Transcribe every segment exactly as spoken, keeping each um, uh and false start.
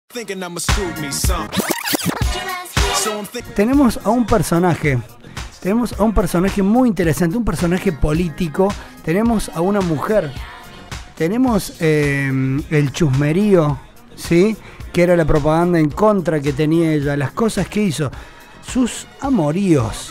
Tenemos a un personaje, tenemos a un personaje muy interesante, un personaje político, tenemos a una mujer, tenemos eh, el chusmerío, ¿sí? Que era la propaganda en contra que tenía ella, las cosas que hizo, sus amoríos.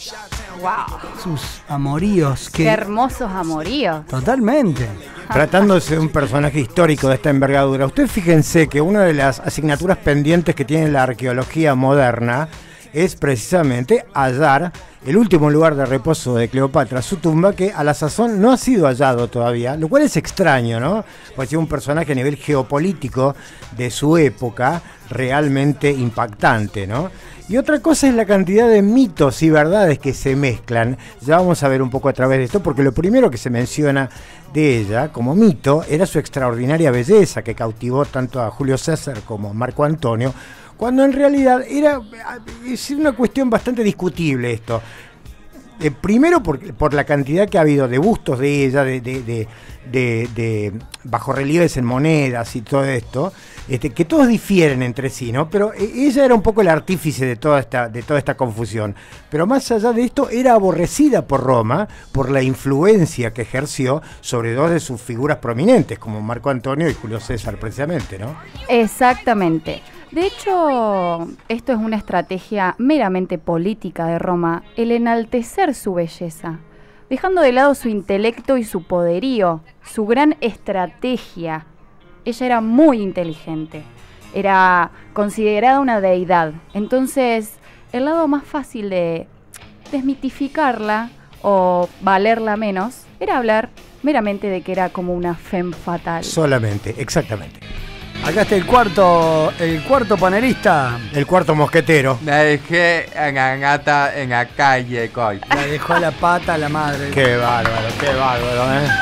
Wow. Sus amoríos. Que... Qué hermosos amoríos. Totalmente. Tratándose de un personaje histórico de esta envergadura, ustedes fíjense que una de las asignaturas pendientes que tiene la arqueología moderna es precisamente hallar el último lugar de reposo de Cleopatra, su tumba, que a la sazón no ha sido hallado todavía, lo cual es extraño, ¿no? Porque es un personaje a nivel geopolítico de su época realmente impactante, ¿no? Y otra cosa es la cantidad de mitos y verdades que se mezclan. Ya vamos a ver un poco a través de esto, porque lo primero que se menciona de ella como mito era su extraordinaria belleza, que cautivó tanto a Julio César como a Marco Antonio, cuando en realidad era es una cuestión bastante discutible esto. Eh, primero por, por la cantidad que ha habido de bustos de ella, de, de, de, de, de bajorrelieves en monedas y todo esto, este, que todos difieren entre sí, ¿no? Pero eh, ella era un poco el artífice de toda esta, de toda esta confusión. Pero más allá de esto, era aborrecida por Roma por la influencia que ejerció sobre dos de sus figuras prominentes, como Marco Antonio y Julio César, precisamente, ¿no? Exactamente. De hecho, esto es una estrategia meramente política de Roma, el enaltecer su belleza, dejando de lado su intelecto y su poderío, su gran estrategia. Ella era muy inteligente, era considerada una deidad, entonces el lado más fácil de desmitificarla o valerla menos era hablar meramente de que era como una femme fatale. Solamente, exactamente. Acá está el cuarto, el cuarto panelista. El cuarto mosquetero. Me dejé en la gata en la calle, coy. La dejó la pata a la madre. Qué bárbaro, qué bárbaro, ¿eh?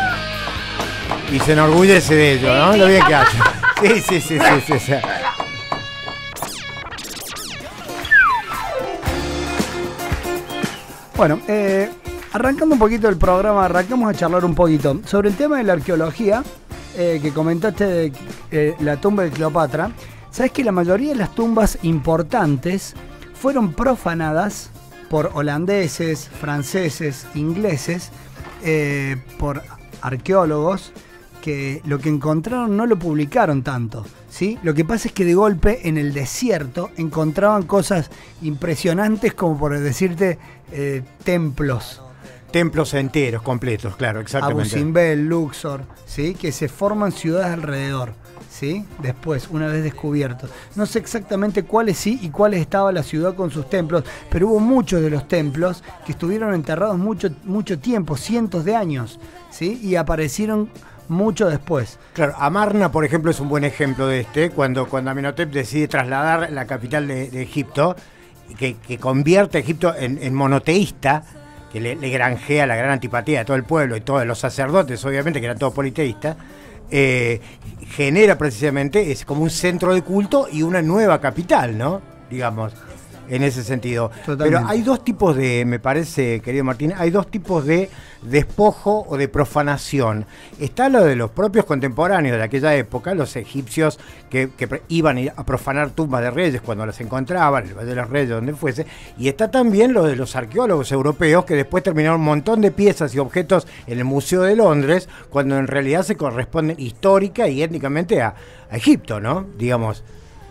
Y se enorgullece de ello, ¿no? Lo bien que hace. Sí, sí, sí, sí, sí, sí. Bueno, eh, arrancando un poquito el programa, arrancamos a charlar un poquito sobre el tema de la arqueología. Eh, que comentaste de eh, la tumba de Cleopatra. Sabes que la mayoría de las tumbas importantes fueron profanadas por holandeses, franceses, ingleses, eh, por arqueólogos que lo que encontraron no lo publicaron tanto, ¿sí? Lo que pasa es que de golpe en el desierto encontraban cosas impresionantes, como por decirte eh, templos. Templos enteros, completos, claro, exactamente. Abu Simbel, Luxor, ¿sí? Que se forman ciudades alrededor, ¿sí? Después, una vez descubiertos. No sé exactamente cuáles sí y cuáles estaba la ciudad con sus templos, pero hubo muchos de los templos que estuvieron enterrados mucho, mucho tiempo, cientos de años, ¿sí? Y aparecieron mucho después. Claro, Amarna, por ejemplo, es un buen ejemplo de este, cuando, cuando Amenhotep decide trasladar la capital de, de Egipto, que, que convierte a Egipto en, en monoteísta, que le, le granjea la gran antipatía de todo el pueblo y todos los sacerdotes, obviamente, que eran todos politeístas, eh, genera precisamente, es como un centro de culto y una nueva capital, ¿no? Digamos, en ese sentido. Totalmente. Pero hay dos tipos de, me parece, querido Martín, hay dos tipos de despojo o de profanación. Está lo de los propios contemporáneos de aquella época, los egipcios que, que iban a profanar tumbas de reyes cuando las encontraban, en el Valle de los Reyes, donde fuese, y está también lo de los arqueólogos europeos que después terminaron un montón de piezas y objetos en el Museo de Londres, cuando en realidad se corresponden histórica y étnicamente a, a Egipto, ¿no? Digamos.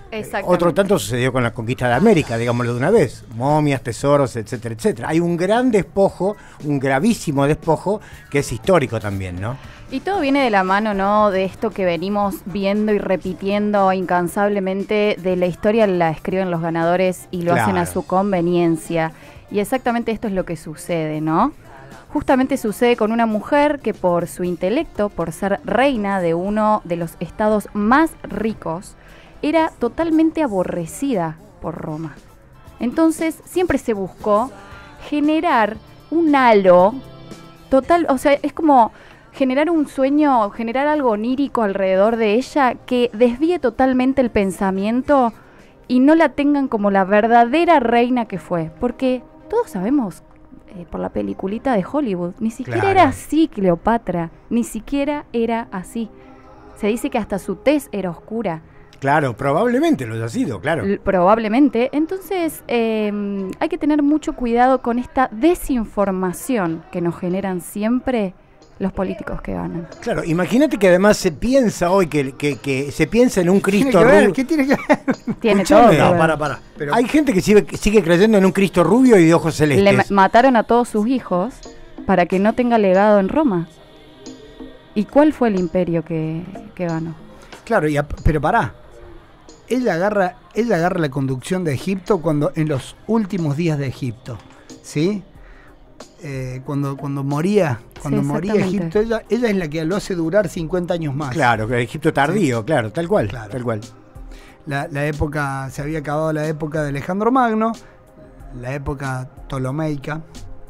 Otro tanto sucedió con la conquista de América, digámoslo de una vez, momias, tesoros, etcétera, etcétera. Hay un gran despojo, un gravísimo despojo que es histórico también, ¿no? Y todo viene de la mano, ¿no? De esto que venimos viendo y repitiendo incansablemente, de la historia la escriben los ganadores y lo Claro. hacen a su conveniencia. Y exactamente esto es lo que sucede, ¿no? Justamente sucede con una mujer que por su intelecto, por ser reina de uno de los estados más ricos, era totalmente aborrecida por Roma. Entonces siempre se buscó generar un halo total, o sea, es como generar un sueño, generar algo onírico alrededor de ella que desvíe totalmente el pensamiento y no la tengan como la verdadera reina que fue. Porque todos sabemos, eh, por la peliculita de Hollywood, ni siquiera Claro. era así Cleopatra, ni siquiera era así. Se dice que hasta su tez era oscura. Claro, probablemente lo haya sido, claro. L- probablemente. Entonces, eh, hay que tener mucho cuidado con esta desinformación que nos generan siempre los políticos que ganan. Claro, imagínate que además se piensa hoy que, que, que se piensa en un ¿Qué tiene Cristo que ver? rubio. ¿Qué tiene que ver? Tiene Escuchame. todo que No, ver. para, para. Pero Hay gente que sigue, sigue creyendo en un Cristo rubio y de ojos Le ma- celestes. mataron a todos sus hijos para que no tenga legado en Roma. ¿Y cuál fue el imperio que, que ganó? Claro, y a- pero pará. Ella agarra, ella agarra la conducción de Egipto cuando en los últimos días de Egipto, ¿sí? Eh, cuando, cuando moría, cuando Sí, moría exactamente. Egipto, ella, ella es la que lo hace durar cincuenta años más. Claro, que el Egipto tardío, claro, tal cual, Claro. tal cual. La, la época, se había acabado la época de Alejandro Magno, la época ptolomeica.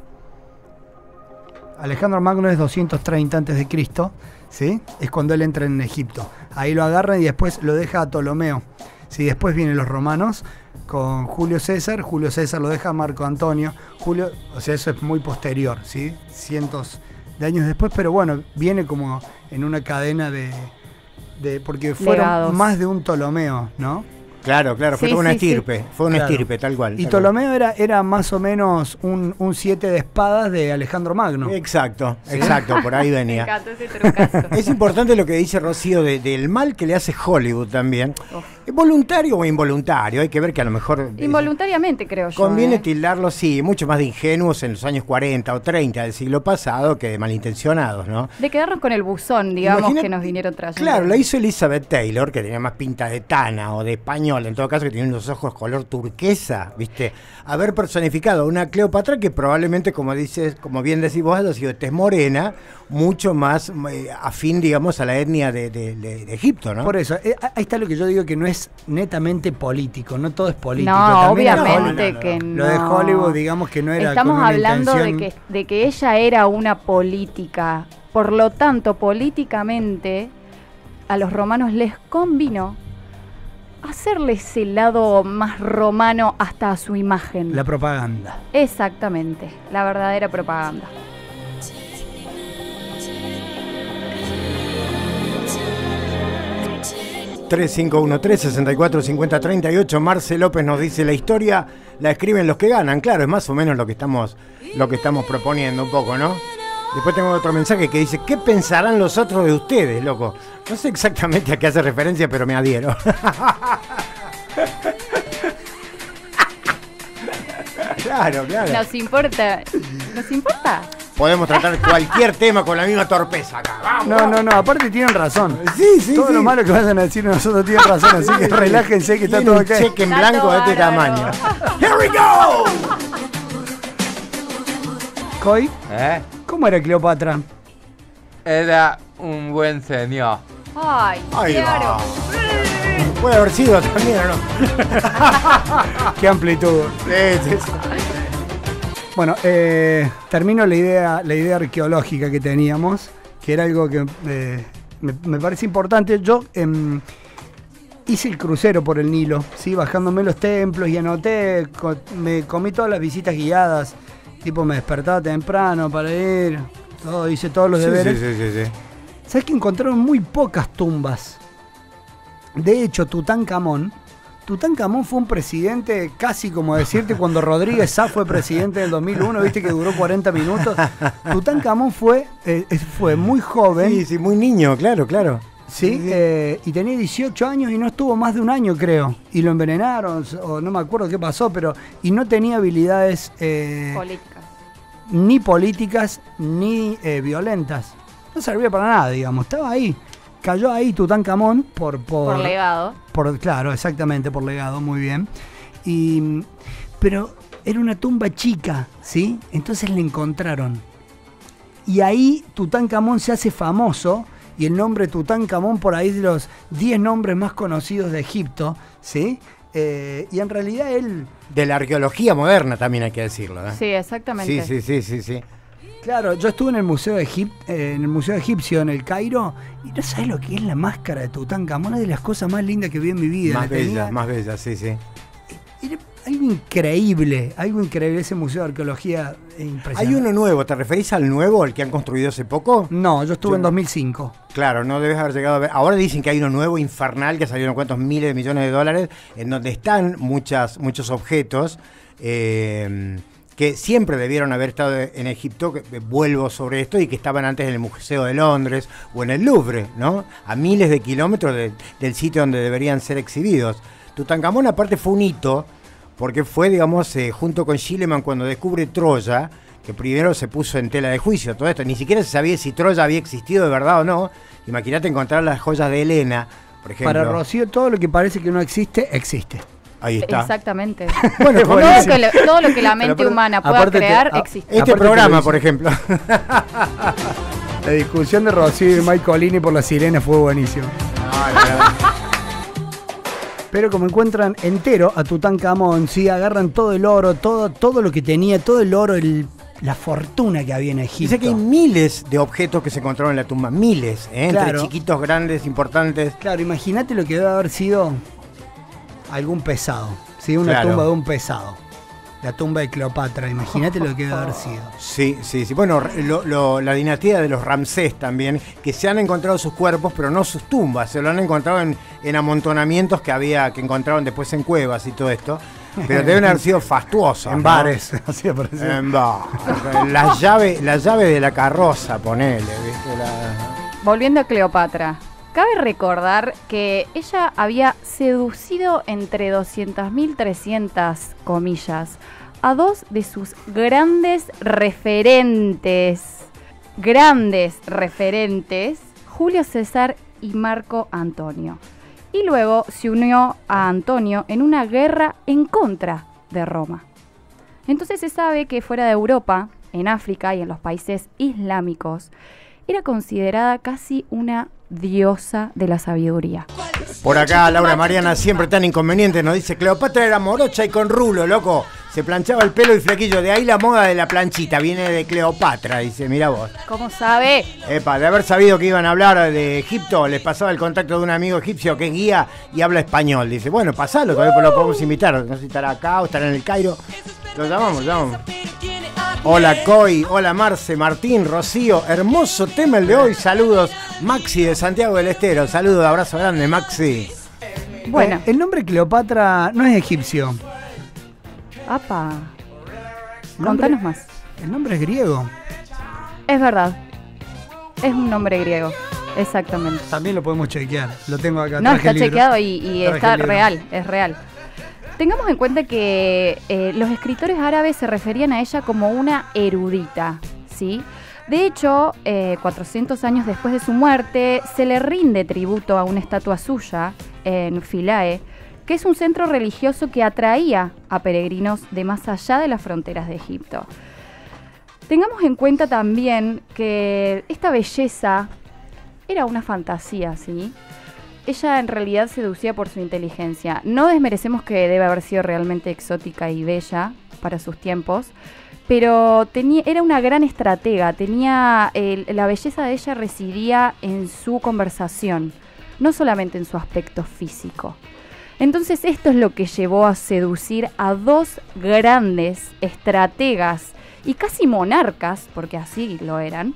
Alejandro Magno es doscientos treinta antes de Cristo, ¿sí? Es cuando él entra en Egipto. Ahí lo agarran y después lo deja a Ptolomeo. Sí, después vienen los romanos con Julio César. Julio César lo deja a Marco Antonio. Julio, o sea, eso es muy posterior, ¿sí? Cientos de años después, pero bueno, viene como en una cadena de, de porque fueron Legados. más de un Ptolomeo, ¿no? Claro, claro, fue Sí, toda una sí, sí. estirpe, fue una Claro. estirpe, tal cual. Y tal cual. Ptolomeo era, era más o menos un, un siete de espadas de Alejandro Magno. Exacto, exacto, por ahí Me venía. encanta ese trucazo. Es importante lo que dice Rocío de- del mal que le hace Hollywood también. Uf. ¿Es voluntario o involuntario? Hay que ver que a lo mejor... eh, Involuntariamente, creo yo. Conviene ¿eh? tildarlo, sí, mucho más de ingenuos en los años cuarenta o treinta del siglo pasado que de malintencionados, ¿no? De quedarnos con el buzón, digamos, Imagina- que nos vinieron trayendo. Claro, la hizo Elizabeth Taylor, que tenía más pinta de tana o de española, en todo caso que tenía unos ojos color turquesa, ¿viste? Haber personificado a una Cleopatra que probablemente, como dices, como bien decís vos, ha sido de tez morena, mucho más eh, afín, digamos, a la etnia de, de- de- de Egipto, ¿no? Por eso, eh, ahí está lo que yo digo que no es netamente político, no todo es político. No, También es obviamente Hollywood. que no. Lo de Hollywood, digamos que no era Estamos con una hablando de intención- que, de que ella era una política. Por lo tanto, políticamente, a los romanos les convino hacerle ese lado más romano hasta a su imagen. La propaganda. Exactamente, la verdadera propaganda. tres cinco uno tres, seis cuatro cinco cero tres ocho. Marce López nos dice: la historia la escriben los que ganan. Claro, es más o menos lo que estamos, lo que estamos proponiendo un poco, ¿no? Después tengo otro mensaje que dice: ¿qué pensarán los otros de ustedes, loco? No sé exactamente a qué hace referencia, pero me adhiero. Claro, claro. Nos importa, nos importa. Podemos tratar cualquier tema con la misma torpeza acá. ¡Vamos! No, no, no, aparte tienen razón. Sí, sí, Todo sí. lo malo que vayan a decir nosotros tienen razón, así que relájense que está Tiene todo un ok. cheque en Está blanco todo de este bárbaro. tamaño. Here we go. Coy, ¿Eh? ¿cómo era Cleopatra? Era un buen señor. Ay, Ahí claro. va. Puede haber sido también, ¿o no? Qué amplitud. Sí, sí, sí. Bueno, eh, termino la idea, la idea arqueológica que teníamos, que era algo que eh, me, me parece importante. Yo em, hice el crucero por el Nilo, ¿sí? Bajándome los templos y anoté, co- me comí todas las visitas guiadas, tipo me despertaba temprano para ir, todo, hice todos los Sí, deberes. sí, sí, sí, sí. ¿Sabes que encontraron muy pocas tumbas? De hecho, Tutankamón, Tutankamón fue un presidente casi como decirte cuando Rodríguez Sá fue presidente del dos mil uno, viste que duró cuarenta minutos. Tutankamón fue, eh, fue muy joven, Sí, sí, muy niño, claro, claro. ¿sí? Eh, y tenía dieciocho años y no estuvo más de un año, creo. Y lo envenenaron, o no me acuerdo qué pasó, pero... Y no tenía habilidades eh, Política. ni políticas ni eh, violentas. No servía para nada, digamos. Estaba ahí. Cayó ahí Tutankamón por... Por, Por legado. por- claro, exactamente, por legado, muy bien. Y, pero era una tumba chica, ¿sí? Entonces le encontraron. Y ahí Tutankamón se hace famoso, y el nombre Tutankamón por ahí de los diez nombres más conocidos de Egipto, ¿sí? Eh, y en realidad él, De la arqueología moderna también hay que decirlo, ¿eh? Sí, exactamente. Sí, sí, sí, sí, sí. claro, yo estuve en el Museo de Egip- eh, en el Museo Egipcio en el Cairo, y no sabes lo que es la máscara de Tutankamón, una de las cosas más lindas que vi en mi vida. Más La tenía- bella, más bella, sí, sí. Era- algo increíble, algo increíble, ese museo de arqueología es impresionante. Hay uno nuevo, ¿te referís al nuevo, el que han construido hace poco? No, yo estuve Yo- en dos mil cinco. Claro, no debes haber llegado a ver. Ahora dicen que hay uno nuevo infernal que salieron cuántos miles de millones de dólares, en donde están muchas, muchos objetos eh, que siempre debieron haber estado en Egipto, que eh, vuelvo sobre esto, y que estaban antes en el Museo de Londres o en el Louvre, ¿no? A miles de kilómetros de- del sitio donde deberían ser exhibidos. Tutankamón aparte fue un hito, porque fue, digamos, eh, junto con Schliemann cuando descubre Troya, que primero se puso en tela de juicio todo esto, ni siquiera se sabía si Troya había existido de verdad o no. Imagínate encontrar las joyas de Helena, por ejemplo. Para Rocío, todo lo que parece que no existe, existe. Ahí está. Exactamente. Bueno, todo, buenísimo. que lo- todo lo que la mente aparte- humana pueda aparte te- crear a- existe. Este Aparte te programa, lo por dice. ejemplo. La discusión de Rocío y Mike Colini por la sirena fue buenísima. Pero como encuentran entero a Tutankamón, sí, agarran todo el oro, todo, todo lo que tenía, todo el oro, el, la fortuna que había en Egipto. Dice que hay miles de objetos que se encontraron en la tumba, miles, ¿eh? Entre Claro. chiquitos, grandes, importantes. Claro, imagínate lo que debe haber sido algún pesado, ¿sí? Una Claro. tumba de un pesado. La tumba de Cleopatra, imagínate lo que debe haber sido. Sí, sí, sí. Bueno, lo- lo- la dinastía de los Ramsés también, que se han encontrado sus cuerpos, pero no sus tumbas. Se lo han encontrado en, en amontonamientos que había, que encontraron después en cuevas y todo esto. Pero deben haber sido fastuosos. En ¿no? bares, así apareció. En bares. La llave, la llave de la carroza, ponele, ¿viste? La... Volviendo a Cleopatra, cabe recordar que ella había seducido entre doscientas mil trescientas comillas a dos de sus grandes referentes, grandes referentes, Julio César y Marco Antonio. Y luego se unió a Antonio en una guerra en contra de Roma. Entonces se sabe que fuera de Europa, en África y en los países islámicos, era considerada casi una diosa de la sabiduría. Por acá, Laura Mariana, siempre tan inconveniente, nos dice: Cleopatra era morocha y con rulo, loco. Se planchaba el pelo y flequillo. De ahí la moda de la planchita, viene de Cleopatra, dice, mira vos. ¿Cómo sabe? Epa, de haber sabido que iban a hablar de Egipto, les pasaba el contacto de un amigo egipcio que es guía y habla español. Dice, bueno, pasalo, todavía lo podemos invitar. No sé si estará acá o estará en el Cairo. Lo llamamos, lo llamamos. Hola Coy, hola Marce, Martín, Rocío, hermoso tema el de hoy. Saludos, Maxi de Santiago del Estero. Saludos, abrazo grande, Maxi. Bueno, Eh, el nombre Cleopatra no es egipcio. apa, Nombre- contanos más. El nombre es griego. Es verdad, es un nombre griego, exactamente. También lo podemos chequear. Lo tengo acá. No, traje está el libro. chequeado y, y Traje está el libro. real, es real. Tengamos en cuenta que eh, los escritores árabes se referían a ella como una erudita, ¿sí? De hecho, eh, cuatrocientos años después de su muerte, se le rinde tributo a una estatua suya en Philae, que es un centro religioso que atraía a peregrinos de más allá de las fronteras de Egipto. Tengamos en cuenta también que esta belleza era una fantasía, ¿sí? Ella en realidad seducía por su inteligencia. No desmerecemos que debe haber sido realmente exótica y bella para sus tiempos, pero tenía, era una gran estratega. Tenía, el- la belleza de ella residía en su conversación, no solamente en su aspecto físico. Entonces esto es lo que llevó a seducir a dos grandes estrategas y casi monarcas, porque así lo eran,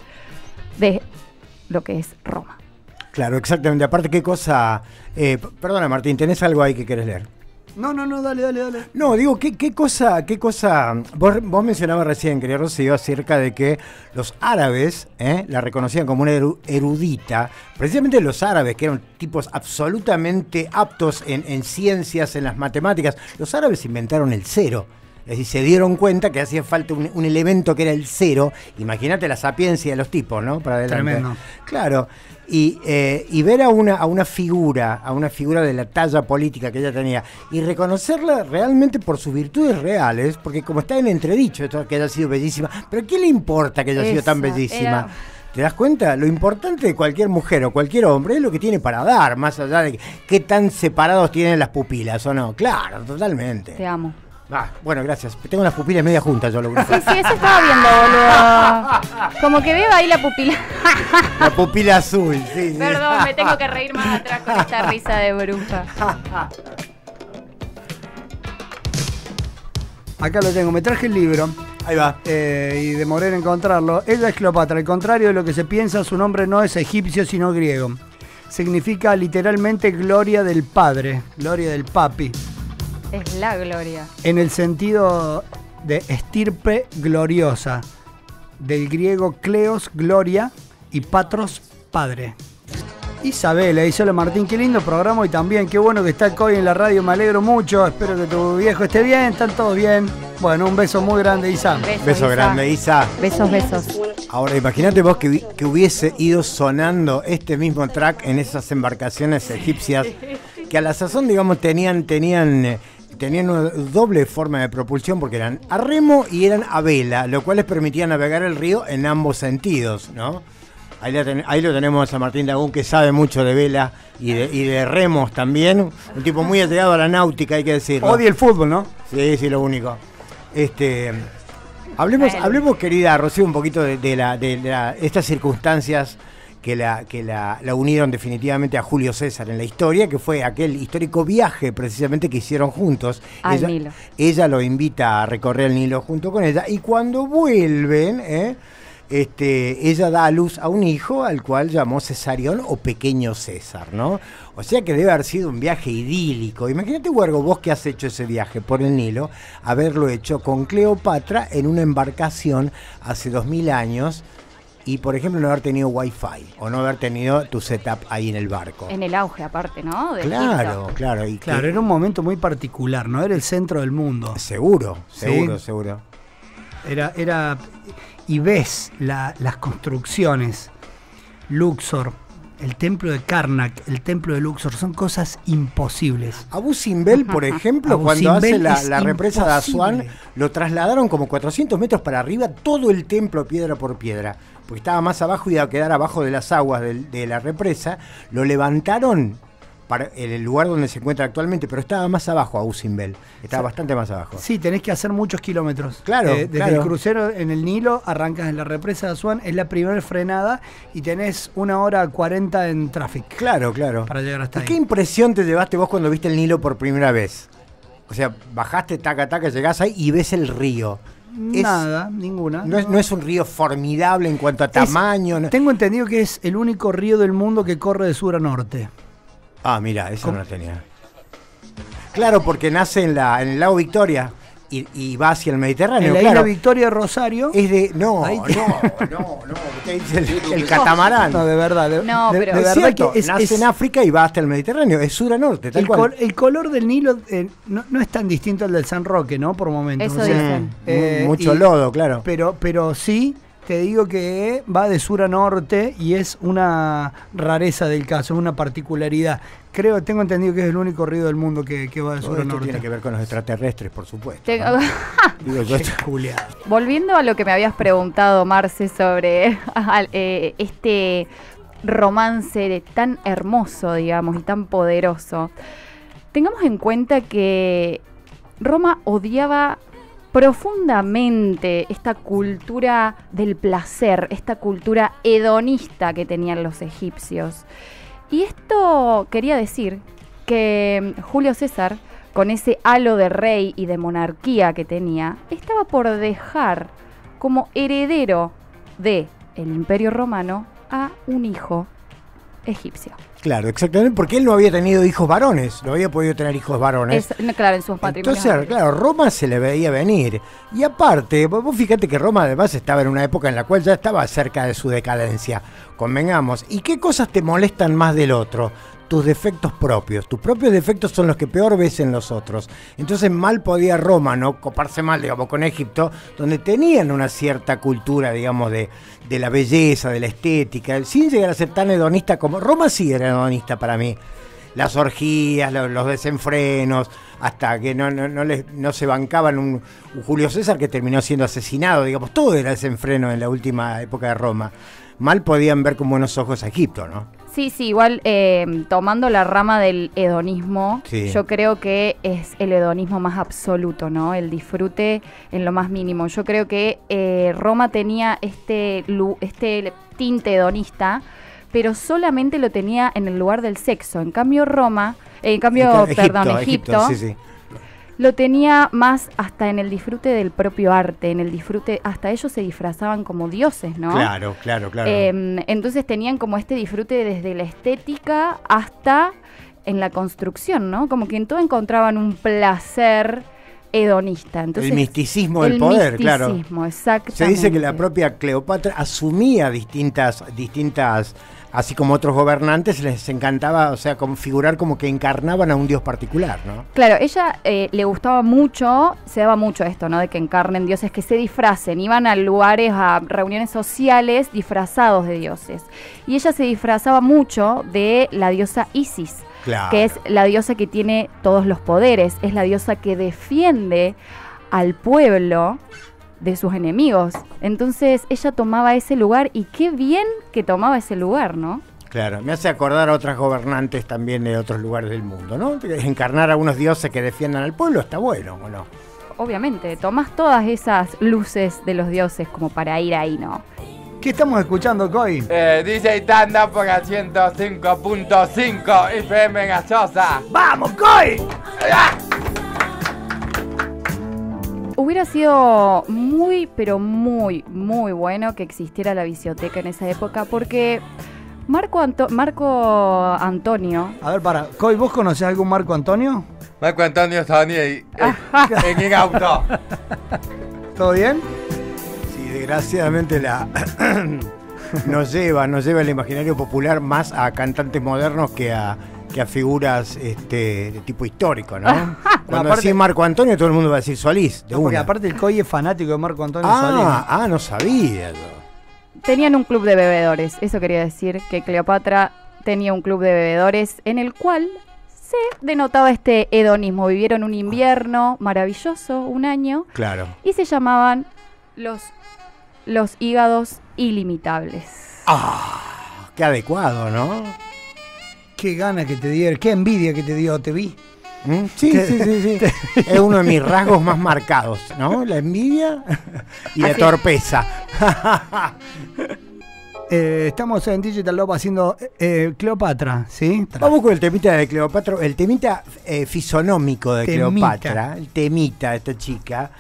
de lo que es Roma. Claro, exactamente. Aparte, qué cosa... eh, p- perdona, Martín, ¿tenés algo ahí que querés leer? No, no, no, dale, dale, dale. No, digo, ¿qué, qué cosa, qué cosa? Vos, vos mencionabas recién, querido Rocío, acerca de que los árabes ¿eh? la reconocían como una eru- erudita. Precisamente los árabes, que eran tipos absolutamente aptos en, en ciencias, en las matemáticas. Los árabes inventaron el cero. Es decir, se dieron cuenta que hacía falta un, un elemento que era el cero. Imagínate la sapiencia de los tipos, ¿no? Para adelante. Tremendo. Claro. Y, eh, y ver a una, a una figura, a una figura de la talla política que ella tenía, y reconocerla realmente por sus virtudes reales, porque como está en entredicho esto, que haya sido bellísima, pero ¿qué le importa que haya sido tan Esa bellísima? era- ¿Te das cuenta? Lo importante de cualquier mujer o cualquier hombre es lo que tiene para dar, más allá de qué tan separados tienen las pupilas o no. Claro, totalmente. Te amo. Ah, bueno, gracias. Tengo las pupilas media juntas yo lo único. Sí, sí, eso estaba viendo, boludo. Como que veo ahí la pupila. La pupila azul, sí, sí. Perdón, me tengo que reír más atrás con esta risa de bruja. Acá lo tengo, me traje el libro. Ahí va. Eh, y demoré en encontrarlo. Ella es Cleopatra. Al contrario de lo que se piensa, su nombre no es egipcio, sino griego. Significa literalmente gloria del padre, gloria del papi. Es la gloria. En el sentido de estirpe gloriosa. Del griego kleos, gloria, y patros, padre. Isabela, Isabela Martín, qué lindo programa y también, qué bueno que está el Coy en la radio, me alegro mucho, espero que tu viejo esté bien, están todos bien. Bueno, un beso muy grande, Isa. Beso, Beso Isa. grande, Isa. Besos, besos. Ahora, imagínate vos que, vi- que hubiese ido sonando este mismo track en esas embarcaciones egipcias que a la sazón, digamos, tenían, tenían, eh, tenían una doble forma de propulsión porque eran a remo y eran a vela, lo cual les permitía navegar el río en ambos sentidos, ¿no? Ahí, la ten- ahí lo tenemos a Martín Dagún, que sabe mucho de vela y de, y de remos también. Un tipo muy allegado a la náutica, hay que decirlo. Odia el fútbol, ¿no? Sí, sí, lo único. Este, hablemos, Bueno. hablemos, querida Rocío, un poquito de, de la, de la- estas circunstancias que, la, que la, la unieron definitivamente a Julio César en la historia, que fue aquel histórico viaje precisamente que hicieron juntos. Al ella, Nilo. ella lo invita a recorrer el Nilo junto con ella, y cuando vuelven, ¿eh? Este, ella da a luz a un hijo al cual llamó Cesarión o Pequeño César, ¿no? O sea que debe haber sido un viaje idílico. Imagínate, Huergo, vos que has hecho ese viaje por el Nilo, haberlo hecho con Cleopatra en una embarcación hace dos mil años y, por ejemplo, no haber tenido wifi o no haber tenido tu setup ahí en el barco. En el auge, aparte, ¿no? De Claro, Egipto. claro. Y Claro, que- era un momento muy particular, ¿no? Era el centro del mundo. Seguro, Sí. seguro, seguro. Era, era, y ves la- las construcciones, Luxor, el templo de Karnak, el templo de Luxor, son cosas imposibles. Abu Simbel, por ejemplo, Abu cuando hace Simbel la, es la represa de Asuán, imposible. lo trasladaron como cuatrocientos metros para arriba, todo el templo piedra por piedra, porque estaba más abajo y iba a quedar abajo de las aguas del- de, la represa. Lo levantaron para en el lugar donde se encuentra actualmente, pero estaba más abajo Abu Simbel, estaba bastante más abajo. Sí, tenés que hacer muchos kilómetros. Claro, Eh, desde claro. el crucero en el Nilo, arrancas en la represa de Asuán, es la primera frenada y tenés una hora cuarenta en tráfico. Claro, claro. Para llegar hasta ¿Y ahí. qué impresión te llevaste vos cuando viste el Nilo por primera vez? O sea, bajaste, taca, taca, llegás ahí y ves el río. Es- Nada, ninguna. No es, no es un río formidable en cuanto a Es- tamaño. no- Tengo entendido que es el único río del mundo que corre de sur a norte. Ah, mira, eso ¿Cómo? no lo tenía. Claro, porque nace en, la, en el lago Victoria y, y va hacia el Mediterráneo. En la claro. isla Victoria Rosario. Es de. No, Ahí no, te- no, no. ¿Qué dice el, el catamarán? No, de verdad. De, No, de- pero- de Es verdad cierto, que es, nace es- en África y va hasta el Mediterráneo. Es sur a norte, tal el, cual. col- el color del Nilo eh, no, no es tan distinto al del San Roque, ¿no? Por momentos. Eso O sea, dicen. Mm, eh, mucho y- lodo, claro. Pero, pero sí, te digo que va de sur a norte y es una rareza del caso, es una particularidad. Creo, tengo entendido que es el único río del mundo que, que va de Todo sur a esto norte. tiene que ver con los extraterrestres, por supuesto. Te- ¿no? Digo yo, Qué esto- culiado. Volviendo a lo que me habías preguntado, Marce, sobre al- eh, este romance de- tan hermoso, digamos, y tan poderoso. Tengamos en cuenta que Roma odiaba profundamente esta cultura del placer, esta cultura hedonista que tenían los egipcios. Y esto quería decir que Julio César, con ese halo de rey y de monarquía que tenía, estaba por dejar como heredero de el Imperio Romano a un hijo egipcio. Claro, exactamente, porque él no había tenido hijos varones, no había podido tener hijos varones. Es, no, claro, en sus matrimonios. Entonces, claro, Roma se le veía venir. Y aparte, vos vos fíjate que Roma además estaba en una época en la cual ya estaba cerca de su decadencia. Convengamos. ¿Y qué cosas te molestan más del otro? Tus defectos propios. Tus propios defectos son los que peor ves en los otros. Entonces mal podía Roma, ¿no? Coparse mal, digamos, con Egipto, donde tenían una cierta cultura, digamos, de, de la belleza, de la estética, sin llegar a ser tan hedonista como... Roma sí era hedonista para mí. Las orgías, los, los desenfrenos, hasta que no, no, no, les, no se bancaban un, un Julio César que terminó siendo asesinado, digamos, todo era desenfreno en la última época de Roma. Mal podían ver con buenos ojos a Egipto, ¿no? Sí, sí, igual eh, tomando la rama del hedonismo, Sí. yo creo que es el hedonismo más absoluto, ¿no? El disfrute en lo más mínimo. Yo creo que eh, Roma tenía este, lu- este tinte hedonista, pero solamente lo tenía en el lugar del sexo. En cambio Roma, eh, en cambio, Egipto, perdón, Egipto, sí, sí. lo tenía más hasta en el disfrute del propio arte, en el disfrute, hasta ellos se disfrazaban como dioses, ¿no? Claro, claro, claro. Eh, entonces tenían como este disfrute desde la estética hasta en la construcción, ¿no? Como que en todo encontraban un placer hedonista. Entonces, el misticismo del poder, claro. El misticismo, exactamente. Se dice que la propia Cleopatra asumía distintas, distintas, así como otros gobernantes, les encantaba, o sea, configurar como que encarnaban a un dios particular, ¿no? Claro, ella eh, le gustaba mucho, se daba mucho esto, ¿no? De que encarnen dioses, que se disfracen, iban a lugares, a reuniones sociales disfrazados de dioses. Y ella se disfrazaba mucho de la diosa Isis. Claro. Que es la diosa que tiene todos los poderes, es la diosa que defiende al pueblo de sus enemigos. Entonces ella tomaba ese lugar y qué bien que tomaba ese lugar, ¿no? Claro, me hace acordar a otras gobernantes también de otros lugares del mundo, ¿no? Encarnar a unos dioses que defiendan al pueblo está bueno, ¿o no? Obviamente, tomás todas esas luces de los dioses como para ir ahí, ¿no? ¿Qué estamos escuchando, Coy? Eh, D J Tanda por el ciento cinco punto cinco F M Gaseosa. ¡Vamos, Coy! ¡Ah! Hubiera sido muy, pero muy, muy bueno que existiera la biblioteca en esa época porque Marco, Anto- Marco Antonio... A ver, para, Coy, ¿vos conocés algún Marco Antonio? Marco Antonio Sony eh, en el auto. ¿Todo bien? Sí, desgraciadamente la nos lleva, nos lleva el imaginario popular más a cantantes modernos que a, que a figuras este, de tipo histórico, ¿no? Cuando aparte- decís Marco Antonio, todo el mundo va a decir Solís, de No, porque una. aparte el Coy es fanático de Marco Antonio Solís. Ah, ah, no sabía yo. Tenían un club de bebedores, eso quería decir, que Cleopatra tenía un club de bebedores en el cual se denotaba este hedonismo. Vivieron un invierno maravilloso, un año, Claro. y se llamaban los, los hígados ilimitables. Ah, qué adecuado, ¿no? Qué gana que te dieron, qué envidia que te dio, te vi. ¿Mm? Sí, sí, sí, sí. Es uno de mis rasgos más marcados, ¿no? La envidia y la Así. torpeza. Eh, estamos en Digital Love haciendo eh, Cleopatra, ¿sí? Vamos con el temita de Cleopatra, el temita eh, fisonómico de Temita. Cleopatra, el temita de esta chica,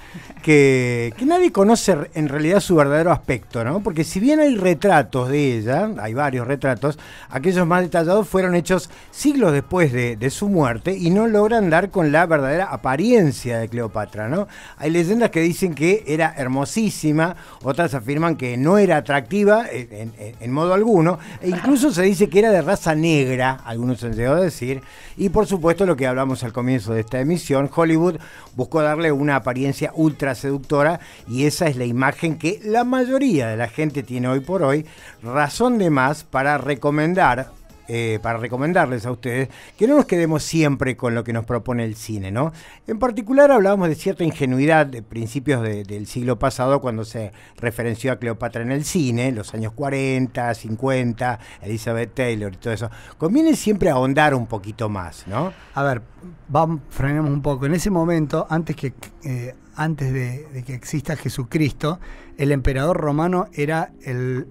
que, que nadie conoce en realidad su verdadero aspecto, ¿no? Porque si bien hay retratos de ella, hay varios retratos, aquellos más detallados fueron hechos siglos después de, de su muerte y no logran dar con la verdadera apariencia de Cleopatra, ¿no? Hay leyendas que dicen que era hermosísima, otras afirman que no era atractiva en, en, en modo alguno, e incluso se dice que era de raza negra, algunos han llegado a decir, y por supuesto lo que hablamos al comienzo de esta emisión, Hollywood buscó darle una apariencia ultra seductora y esa es la imagen que la mayoría de la gente tiene hoy por hoy, razón de más para recomendar Eh, para recomendarles a ustedes que no nos quedemos siempre con lo que nos propone el cine, ¿no? En particular hablábamos de cierta ingenuidad de principios de, del siglo pasado cuando se referenció a Cleopatra en el cine, los años cuarenta, cincuenta, Elizabeth Taylor y todo eso. Conviene siempre ahondar un poquito más, ¿no? A ver, vamos, frenemos un poco. En ese momento, antes que eh, antes de, de que exista Jesucristo, el emperador romano era el,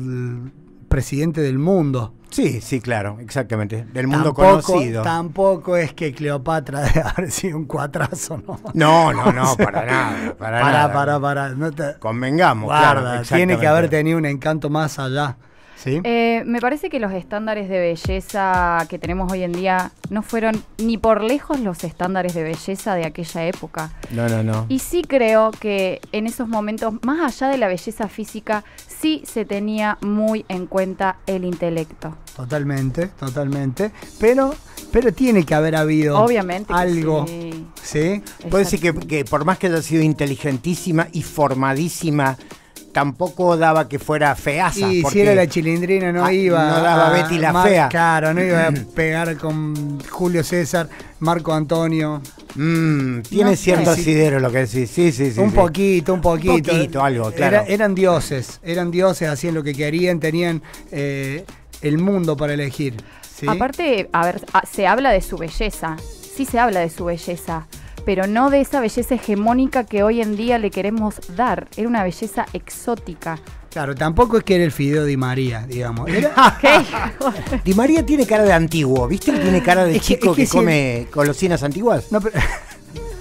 el presidente del mundo. Sí, sí, claro, exactamente, del mundo Tampoco, conocido. Tampoco es que Cleopatra debe haber sido un cuatrazo, ¿no? No, no, no, para nada, para Para, nada. para, para. No te, Convengamos, guarda, claro, tiene que haber exactamente. tenido un encanto más allá. ¿Sí? Eh, me parece que los estándares de belleza que tenemos hoy en día no fueron ni por lejos los estándares de belleza de aquella época. No, no, no. Y sí creo que en esos momentos, más allá de la belleza física, sí se tenía muy en cuenta el intelecto. Totalmente, totalmente. Pero, pero tiene que haber habido Obviamente que algo. sí. ¿Sí? Puede decir que, que por más que haya sido inteligentísima y formadísima, tampoco daba que fuera feaza. Y porque si era la chilindrina no ah, iba no daba a Betty la mar- fea. Claro, no iba a pegar con Julio César, Marco Antonio. mm, tiene No, cierto sí. asidero lo que decís. Sí, sí, sí. un sí. poquito, un poquito. Un poquito, algo, claro. Era- eran dioses, eran dioses, hacían lo que querían, tenían eh, el mundo para elegir. ¿sí? Aparte, a ver, a- se habla de su belleza, sí se habla de su belleza, pero no de esa belleza hegemónica que hoy en día le queremos dar. Era una belleza exótica. Claro, tampoco es que era el Fideo Di María, digamos. Era- ¿Qué? Di María tiene cara de antiguo, ¿viste? Que tiene cara de Es que- chico es que, que si- come golosinas antiguas. no, pero-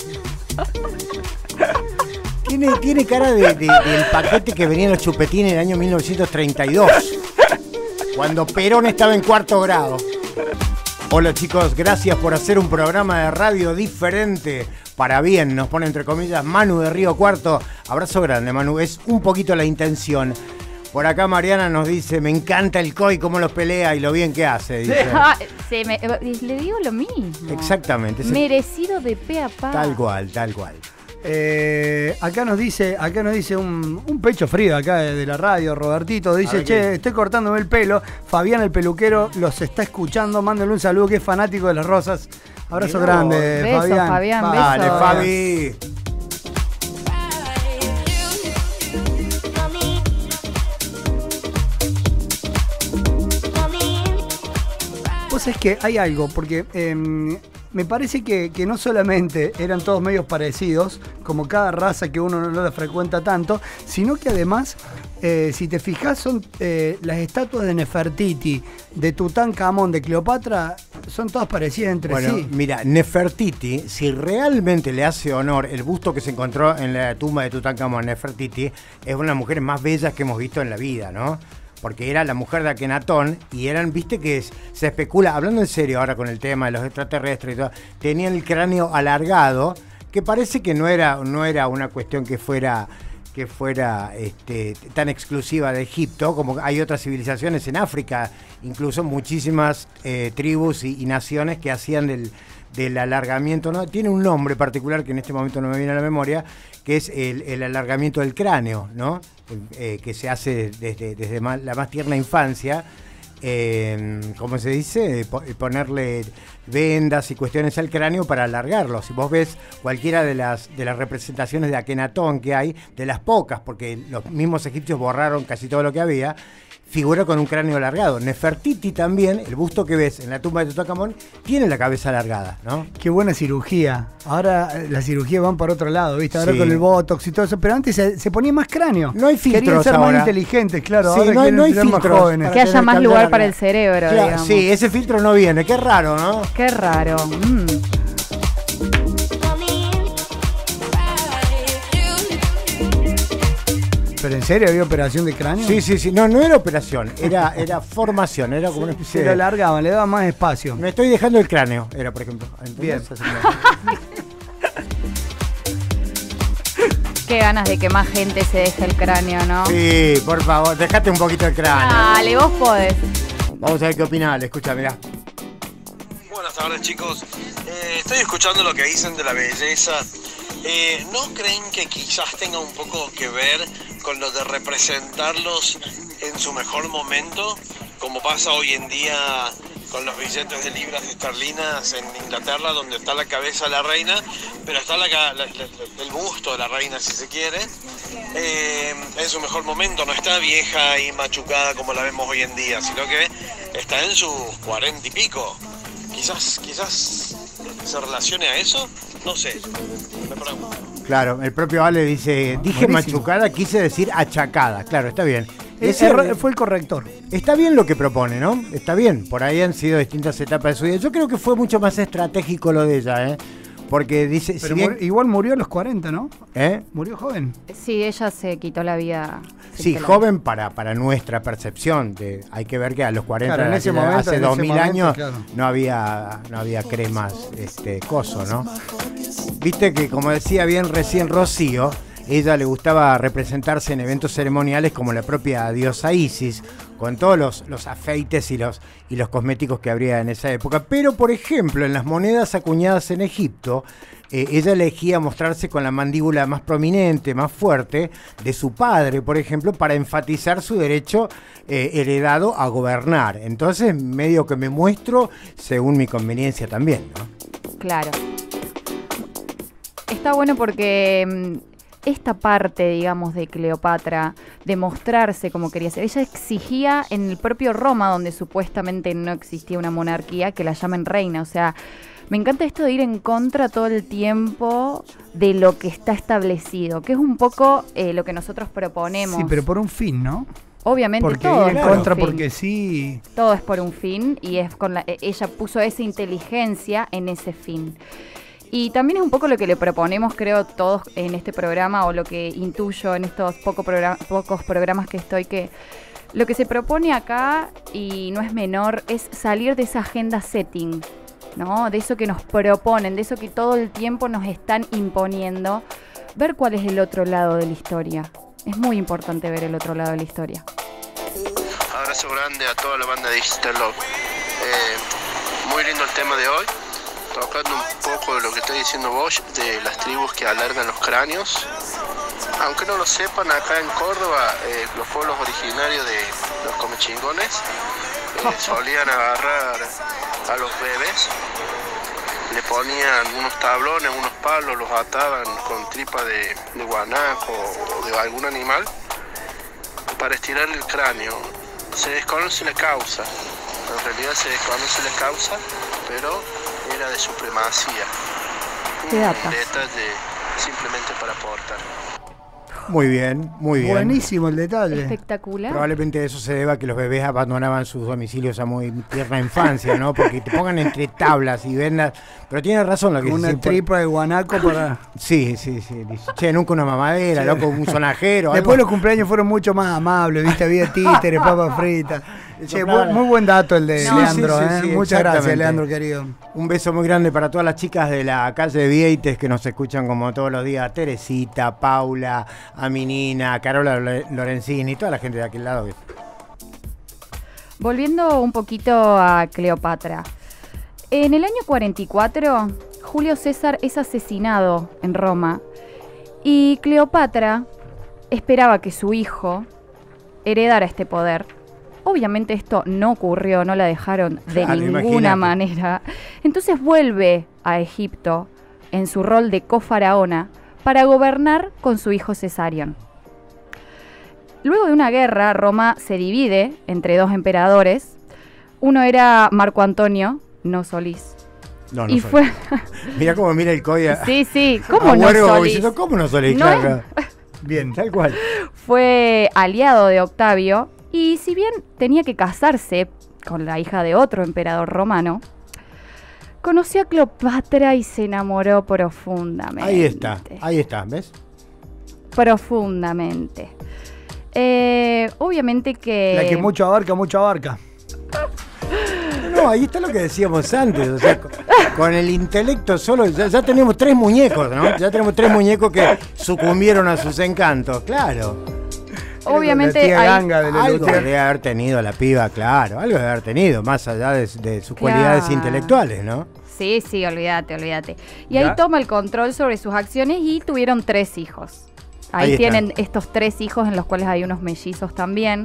Tiene, tiene cara de, de, del paquete que venía en los chupetines en el año mil novecientos treinta y dos, cuando Perón estaba en cuarto grado. Hola chicos, gracias por hacer un programa de radio diferente. Para bien, nos pone entre comillas Manu de Río Cuarto. Abrazo grande, Manu, es un poquito la intención. Por acá Mariana nos dice, me encanta el C O I, cómo los pelea y lo bien que hace. Dice. Ah, se me, le digo lo mismo. Exactamente. Merecido de pe a pa. Tal cual, tal cual. Eh, acá nos dice, acá nos dice un, un pecho frío acá de, de la radio, Robertito, dice, che, qué. estoy cortándome el pelo, Fabián el peluquero los está escuchando, mándale un saludo que es fanático de las rosas. Abrazo Miró. grande, beso, Fabián. Fabián Va, beso. Dale, Fabi. Vos sabés que hay algo, porque eh, me parece que, que no solamente eran todos medios parecidos, como cada raza que uno no la frecuenta tanto, sino que además, eh, si te fijas, son eh, las estatuas de Nefertiti, de Tutankamón, de Cleopatra, son todas parecidas entre bueno, sí. Mira, Nefertiti, si realmente le hace honor el busto que se encontró en la tumba de Tutankamón, Nefertiti, es una de las mujeres más bellas que hemos visto en la vida, ¿no? Porque era la mujer de Akenatón y eran, viste que es, se especula, hablando en serio ahora con el tema de los extraterrestres y todo, tenían el cráneo alargado, que parece que no era, no era una cuestión que fuera, que fuera este, tan exclusiva de Egipto, como hay otras civilizaciones en África, incluso muchísimas eh, tribus y, y naciones que hacían del, del alargamiento, ¿no? Tiene un nombre particular que en este momento no me viene a la memoria, que es el, el alargamiento del cráneo, ¿no? Eh, que se hace desde, desde más, la más tierna infancia, eh, ¿cómo se dice? Ponerle vendas y cuestiones al cráneo para alargarlo. Si vos ves cualquiera de las, de las representaciones de Akenatón que hay, de las pocas, porque los mismos egipcios borraron casi todo lo que había, figura con un cráneo alargado. Nefertiti también, el busto que ves en la tumba de Tutankamón, tiene la cabeza alargada, ¿no? Qué buena cirugía. Ahora eh, las cirugías van para otro lado, ¿viste? Ahora Sí. con el botox y todo eso, pero antes se, se ponía más cráneo. No hay filtros Querían ser ahora. más inteligentes, claro. Sí, ahora no hay- quieren no hay ser más filtros jóvenes. para Que haya tener más calidad lugar larga. para el cerebro, Claro, digamos. sí, ese filtro no viene, qué raro, ¿no? Qué raro. Mm. ¿Pero en serio había operación de cráneo? Sí, sí, sí, no, no era operación, era, era formación, era como una especie Se lo de... alargaban, le daban más espacio. Me estoy dejando el cráneo, era por ejemplo. Bien. Qué ganas de que más gente se deje el cráneo, ¿no? Sí, por favor, dejate un poquito el cráneo. Dale, vos podés. Vamos a ver qué opina Ale, escucha, mirá. Buenas tardes chicos, eh, estoy escuchando lo que dicen de la belleza. Eh, ¿No creen que quizás tenga un poco que ver con lo de representarlos en su mejor momento? Como pasa hoy en día con los billetes de libras esterlinas en Inglaterra, donde está la cabeza de la reina, pero está la, la, la, el busto de la reina, si se quiere, eh, en su mejor momento. No está vieja y machucada como la vemos hoy en día, sino que está en sus cuarenta y pico. Quizás, quizás se relacione a eso, no sé, me pregunto. Claro, el propio Ale dice, dije Buenísimo. machucada, quise decir achacada. Claro, está bien. Ese Ese- fue el corrector. Está bien lo que propone, ¿no? Está bien. Por ahí han sido distintas etapas de su vida. Yo creo que fue mucho más estratégico lo de ella, ¿eh? Porque dice, Pero si bien... mur- igual murió a los cuarenta, ¿no? ¿Eh? Murió joven. Sí, ella se quitó la vida. se Sí, quitó la joven para, para nuestra percepción. De, hay que ver que a los cuarenta, Claro, en ese hace, momento, hace en dos ese mil momento, años, claro. no había no había cremas este, coso, ¿no? Viste que, como decía bien recién Rocío, ella le gustaba representarse en eventos ceremoniales como la propia diosa Isis, con todos los, los afeites y los, y los cosméticos que habría en esa época. Pero, por ejemplo, en las monedas acuñadas en Egipto, eh, ella elegía mostrarse con la mandíbula más prominente, más fuerte, de su padre, por ejemplo, para enfatizar su derecho eh, heredado a gobernar. Entonces, medio que me muestro según mi conveniencia también, ¿no? Claro. Está bueno porque mm, esta parte, digamos, de Cleopatra, de mostrarse como quería ser, ella exigía en el propio Roma, donde supuestamente no existía una monarquía, que la llamen reina. O sea, me encanta esto de ir en contra todo el tiempo de lo que está establecido, que es un poco eh, lo que nosotros proponemos. Sí, pero por un fin, ¿no? Obviamente Porque todo ir en es por un contra fin. porque sí. Todo es por un fin y es con la, ella puso esa inteligencia en ese fin. Y también es un poco lo que le proponemos, creo, todos en este programa, o lo que intuyo en estos poco program- pocos programas que estoy, que lo que se propone acá, y no es menor, es salir de esa agenda setting, ¿no? De eso que nos proponen, de eso que todo el tiempo nos están imponiendo, ver cuál es el otro lado de la historia. Es muy importante ver el otro lado de la historia. Abrazo grande a toda la banda de Digital Love. Eh, muy lindo el tema de hoy, tocando un poco de lo que está diciendo Bosch, de las tribus que alargan los cráneos. Aunque no lo sepan, acá en Córdoba, eh, los pueblos originarios de los comechingones eh, solían agarrar a los bebés, le ponían unos tablones, unos palos, los ataban con tripa de, de guanaco o de algún animal para estirar el cráneo. Se desconoce la causa, en realidad se desconoce la causa, pero era de supremacía. ¿Qué Un data? detalle simplemente para aportar. Muy bien, muy bien. Buenísimo el detalle. Espectacular. Probablemente eso se deba a que los bebés abandonaban sus domicilios a muy tierna infancia, ¿no? Porque te pongan entre tablas y vendas. Pero tiene razón lo que Una dice. tripa de guanaco para... Sí, sí, sí. Dice, che, nunca una mamadera, Sí. loco, un sonajero. Después algo. los cumpleaños fueron mucho más amables, viste, había títeres, papas fritas. Che, bu- muy buen dato el de No. Leandro, Sí, sí, ¿eh? sí, Muchas gracias, exactamente. Leandro, querido. Un beso muy grande para todas las chicas de la calle de Vieites que nos escuchan como todos los días. Teresita, Paula, Aminina, Carola Lore- Lorenzini, toda la gente de aquel lado. Volviendo un poquito a Cleopatra. En el año cuarenta y cuatro, Julio César es asesinado en Roma y Cleopatra esperaba que su hijo heredara este poder. Obviamente esto no ocurrió, no la dejaron de Claro, ninguna imagínate. manera. Entonces vuelve a Egipto en su rol de cofaraona para gobernar con su hijo Cesarion. Luego de una guerra, Roma se divide entre dos emperadores. Uno era Marco Antonio, no Solís. No, no y soy. fue... Mira cómo mira el coya. sí, sí, ¿cómo a no Huergo Solís? diciendo, ¿cómo no Solís? No Claro, Bien. tal cual. Fue aliado de Octavio y si bien tenía que casarse con la hija de otro emperador romano, conoció a Cleopatra y se enamoró profundamente. Ahí está, ahí está, ¿ves? Profundamente. Eh, obviamente que... La que mucho abarca, mucho abarca. No, ahí está lo que decíamos antes, o sea, con, con el intelecto solo, ya, ya tenemos tres muñecos, ¿no? Ya tenemos tres muñecos que sucumbieron a sus encantos, claro. Obviamente La tía hay- Ganga de la Algo Lutier. debe haber tenido la piba, claro, algo debe haber tenido, más allá de, de sus Claro. cualidades intelectuales, ¿no? Sí, sí, olvídate, olvídate. Y ahí ¿Ya? toma el control sobre sus acciones y tuvieron tres hijos. Ahí, Ahí está. tienen estos tres hijos en los cuales hay unos mellizos también.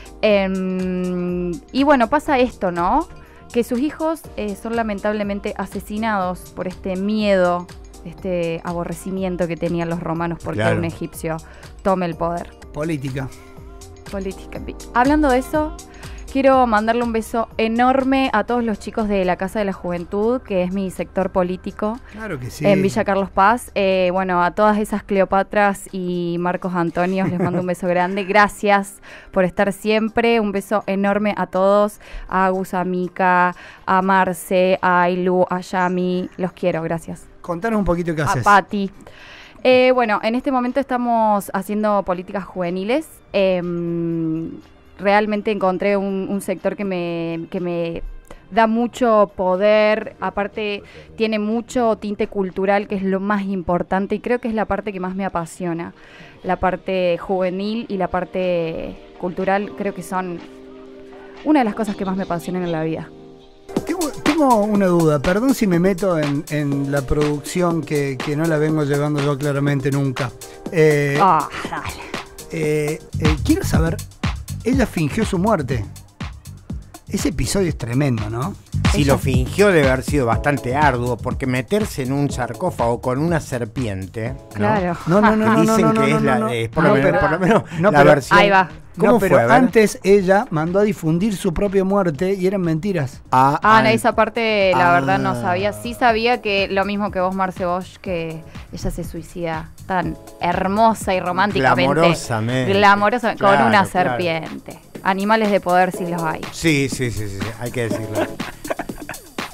Em, y bueno, pasa esto, ¿no? Que sus hijos eh, son lamentablemente asesinados por este miedo, este aborrecimiento que tenían los romanos porque Claro. un egipcio tome el poder. Política. Política. Hablando de eso, quiero mandarle un beso enorme a todos los chicos de la Casa de la Juventud, que es mi sector político, Claro que sí. en Villa Carlos Paz. Eh, bueno, a todas esas Cleopatras y Marcos Antonios les mando un beso grande. Gracias por estar siempre. Un beso enorme a todos. A Agus, a Mika, a Marce, a Ailu, a Yami. Los quiero, gracias. Contanos un poquito qué A haces. Patti. Eh, bueno, en este momento estamos haciendo políticas juveniles. Eh, realmente encontré un, un sector que me, que me da mucho poder, aparte tiene mucho tinte cultural, que es lo más importante, y creo que es la parte que más me apasiona. La parte juvenil y la parte cultural creo que son una de las cosas que más me apasionan en la vida. Tengo, tengo una duda, perdón si me meto en, en la producción que, que no la vengo llevando yo claramente nunca. Eh, Ah, dale. eh, eh, quiero saber, ella fingió su muerte. Ese episodio es tremendo, ¿no? Si Ella- lo fingió debe haber sido bastante arduo, porque meterse en un sarcófago con una serpiente, ¿no? Claro. No, no, no, no, Dicen no, no, que no, es no, la, no. es por, No, lo menos, pero- por lo menos no, la pero- versión. Ahí va. ¿Cómo No, pero fue? A ver. antes ella mandó a difundir su propia muerte y eran mentiras. Ah, Ah, no, ah, esa parte la ah. verdad no sabía. Sí sabía que lo mismo que vos, Marce Bosch, que ella se suicida tan hermosa y románticamente. Glamorosamente. Glamorosa, con Claro, una claro. serpiente. Animales de poder sí los hay. Sí, sí, sí, sí, sí, hay que decirlo.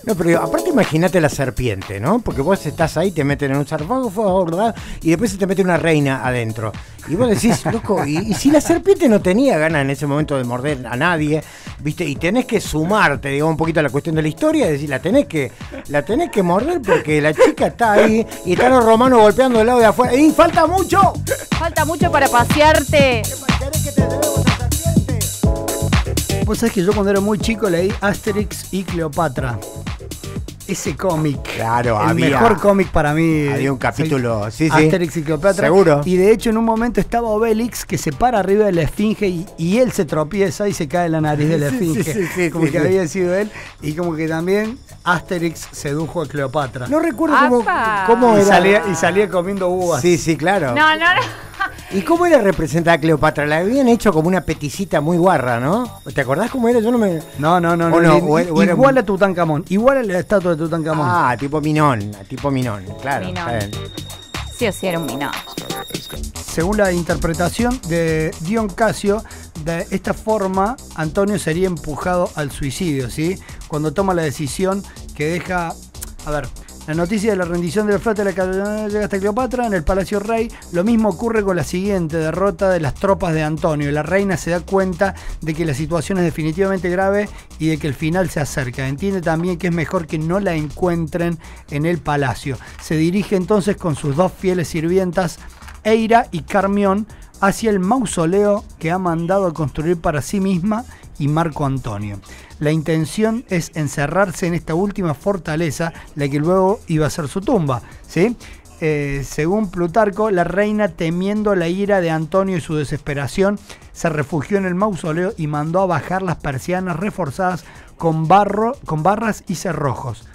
No, pero aparte imagínate la serpiente, ¿no? Porque vos estás ahí, te meten en un sarcófago, ¿verdad? Y después se te mete una reina adentro. Y vos decís, loco, y, y si la serpiente no tenía ganas en ese momento de morder a nadie, ¿viste? Y tenés que sumarte, digamos, un poquito a la cuestión de la historia, es decir, la tenés que, la tenés que morder porque la chica está ahí y están los romanos golpeando del lado de afuera. ¡Y falta mucho! Falta mucho para pasearte. ¿Querés que te debemos a serpiente? Vos sabés que yo cuando era muy chico leí Asterix y Cleopatra. Ese cómic. Claro, el había. mejor cómic para mí. Había un capítulo, sí, sí. Asterix y Cleopatra. Seguro. Y de hecho en un momento estaba Obélix que se para arriba de la esfinge y, y él se tropieza y se cae en la nariz de la Sí, esfinge. sí, sí, sí, como sí, que sí. había sido él. Y como que también Asterix sedujo a Cleopatra. No recuerdo cómo, ¡Apa! cómo y, era. salía, y salía comiendo uvas. Sí, sí, claro. No, no, no. ¿Y cómo era representada Cleopatra? La habían hecho como una peticita muy guarra, ¿no? ¿Te acordás cómo era? Yo no me... No, no, no. O no, no, ni- o era- o era igual un- a Tutankamón. Igual a la estatua de Tutankamón. Ah, tipo Minón, tipo Minón, claro. Minón. Está bien. Sí o sí era un minón. Según la interpretación de Dion Casio, de esta forma Antonio sería empujado al suicidio, ¿sí? Cuando toma la decisión que deja... A ver, la noticia de la rendición de la flota de la caballería llega hasta Cleopatra en el Palacio Rey. Lo mismo ocurre con la siguiente derrota de las tropas de Antonio. La reina se da cuenta de que la situación es definitivamente grave y de que el final se acerca. Entiende también que es mejor que no la encuentren en el palacio. Se dirige entonces con sus dos fieles sirvientas, Eira y Carmión, hacia el mausoleo que ha mandado a construir para sí misma y Marco Antonio. La intención es encerrarse en esta última fortaleza, la que luego iba a ser su tumba, ¿sí? Eh, según Plutarco, la reina, temiendo la ira de Antonio y su desesperación, se refugió en el mausoleo y mandó a bajar las persianas reforzadas con, barro, con barras y cerrojos.